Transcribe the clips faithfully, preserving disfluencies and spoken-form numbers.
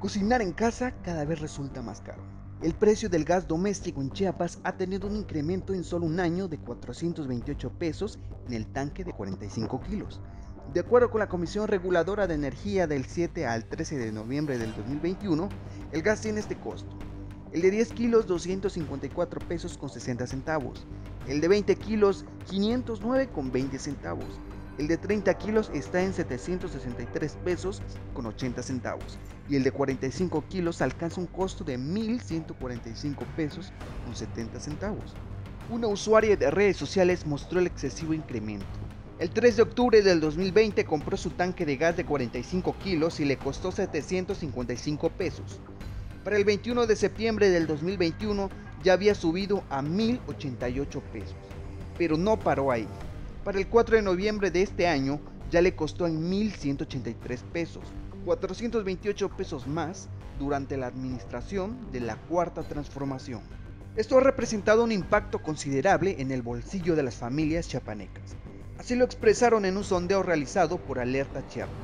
Cocinar en casa cada vez resulta más caro. El precio del gas doméstico en Chiapas ha tenido un incremento en solo un año de cuatrocientos veintiocho pesos en el tanque de cuarenta y cinco kilos. De acuerdo con la Comisión Reguladora de Energía, del siete al trece de noviembre del dos mil veintiuno, el gas tiene este costo. El de diez kilos, doscientos cincuenta y cuatro pesos con sesenta centavos. El de veinte kilos, quinientos nueve con veinte centavos. El de treinta kilos está en setecientos sesenta y tres pesos con ochenta centavos. Y el de cuarenta y cinco kilos alcanza un costo de mil ciento cuarenta y cinco pesos con setenta centavos. Una usuaria de redes sociales mostró el excesivo incremento. El tres de octubre del dos mil veinte compró su tanque de gas de cuarenta y cinco kilos y le costó setecientos cincuenta y cinco pesos. Para el veintiuno de septiembre del dos mil veintiuno ya había subido a mil ochenta y ocho pesos. Pero no paró ahí. Para el cuatro de noviembre de este año ya le costó en mil ciento ochenta y tres pesos, cuatrocientos veintiocho pesos más durante la administración de la Cuarta Transformación. Esto ha representado un impacto considerable en el bolsillo de las familias chiapanecas. Así lo expresaron en un sondeo realizado por Alerta Chiapas.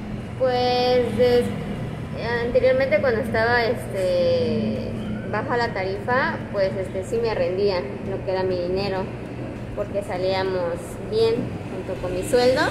Pues des, anteriormente cuando estaba este, baja la tarifa, pues este, sí me rendía lo que era mi dinero, porque salíamos bien junto con mi sueldo.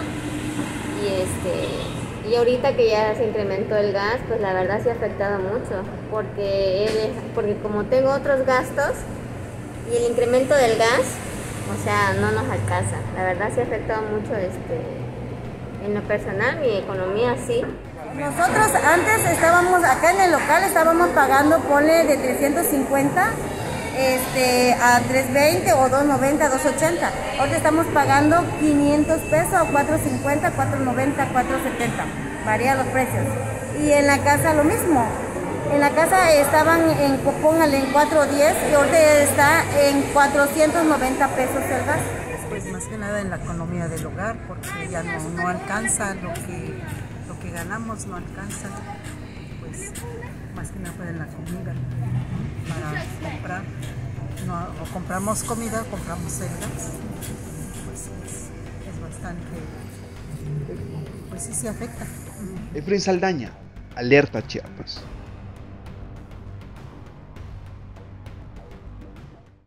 Y este y ahorita que ya se incrementó el gas, pues la verdad sí ha afectado mucho, porque él, porque como tengo otros gastos y el incremento del gas, o sea, no nos alcanza. La verdad sí ha afectado mucho este en lo personal, mi economía sí. Nosotros antes estábamos acá en el local, estábamos pagando, ponle de trescientos cincuenta este, a trescientos veinte o doscientos noventa, doscientos ochenta. Ahora estamos pagando quinientos pesos o cuatrocientos cincuenta, cuatrocientos noventa, cuatrocientos setenta. Varía los precios. Y en la casa lo mismo. En la casa estaban en, póngale, en cuatrocientos diez y ahorita está en cuatrocientos noventa pesos el gas. Pues más que nada en la economía del hogar, porque ya no, no alcanza lo que, lo que ganamos, no alcanza. Pues más que nada pues en la comida, para comprar. No, o compramos comida o compramos el gas. Pues es, es bastante, pues sí se afecta. Efraín Saldaña, Alerta Chiapas.